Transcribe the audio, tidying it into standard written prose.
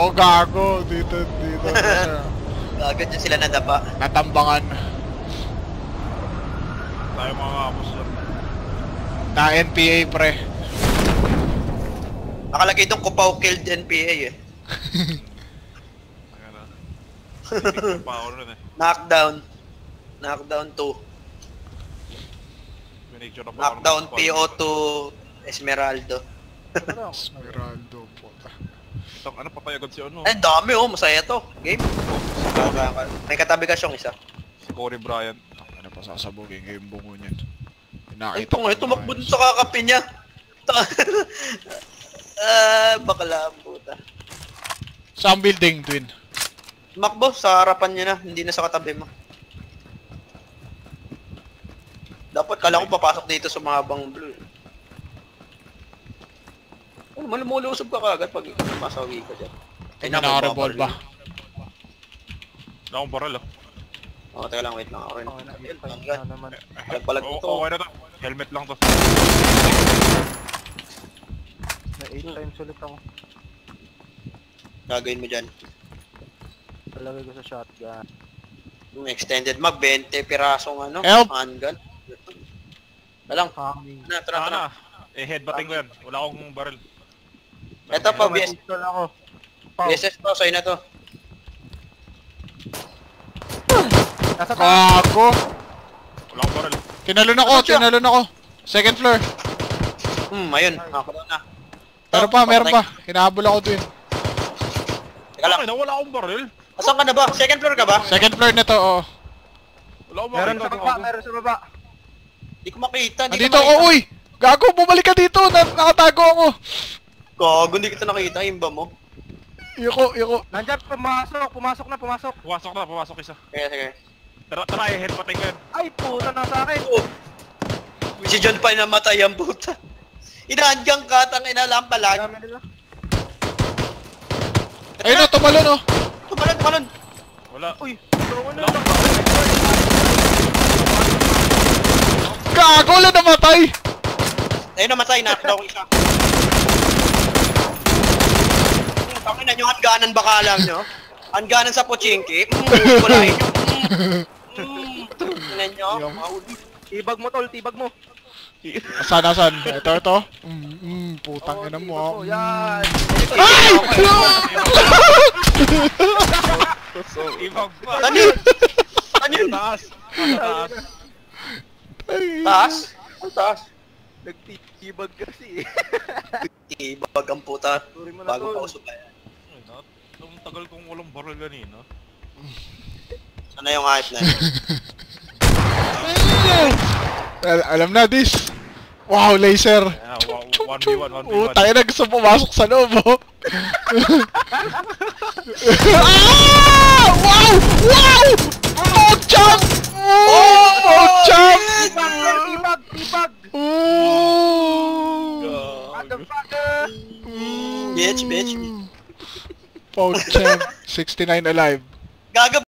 Oo, gago. Dito. Gago dyan sila nadapa. Natambangan. Tayo mga kapos lang. Na NPA, pre. Nakalagay itong Kupaw killed NPA eh. Ayan na. Picture pa ako rin eh. Knockdown 2. Pinicture na pa ako. Knockdown PO2 Esmeraldo. Esmeraldo, puta. Ano, papay agad si ano? Ay, dami oh. Masaya to. Game. May katabi ka siyang isa. Si Corey Bryant. Ano pa sasabugin yung bungo niyan. Ay, tumakbo dun sa kakapi niya. Bakala puta. Saan building, Twin? Tumakbo, sa harapan niya na. Hindi na sa katabi mo. Dapat kala ko papasok dito sa mahabang blue. Oh, malumulusog ka kagad pag masawi ka dyan. Ay, naka-revolve ba? Wala akong barrel ah. Oo, teka lang, wait lang ako rin. Okay na to. Helmet lang to. Na 8 times ulit ako. Gagawin mo dyan. Talagay ko sa shotgun. Yung extended mag, 20 pirasong ano, Help! handgun. Walang, Coming. Tara. Eh, headbutting ko yan. Wala akong barrel. Eto pa, May BS. pistol ako. BSS to, sa'yo na to. Nasa taas. Gago! Wala akong barrel. Tinalon ako. Second floor. Ayun, ako na. Meron pa. Hinahabol ako, Twin. Teka lang, Ay, wala akong barrel. asan ka na ba? Second floor ka ba? Second floor nito, oo. Wala akong barrel. Meron sa baba. Di ko makita, Nandito ako, uy! Gago, bumalik ka dito! Nakatago ako! Gago, hindi kita nakita, imba mo. Iyoko. Nandiyan, pumasok Pumasok isa. Sige. Tara, eh, headbutting ko yan. Ay, puta na sa akin. Si John pa namatay ang puta. Inahandgang ka, tangina lang palagi. Dami nila. Ayun o, tumalon o! Tumalon. Wala. Uy, Wala akong Gago, wala namatay! Ayun, namatay na. Daw isa. Tangina nyo, hangganan baka alam nyo. Hangganan sa Pochinki. Kulay nyo. Tingnan nyo. tibag mo tol, tibag mo. Asan? Ito. Putang ina mo. Yan. Ay! ibang pa. Ano yun? Taas. Taas? Ang taas. Nagtitibag kasi. Tibag ang puta. Sorry mo na Bago tol. pa usok kaya. Ang tagal kong walang barrel kanina. Sana yung hype na yun. Alam na, this. Wow, laser. 1v1. Tayo na gusto pumasok sa loob, oh. Wow! Oh, jump! Oh, jump! Tibag! Motherfucker! Bitch. Oh, jump. 69 alive. Gaga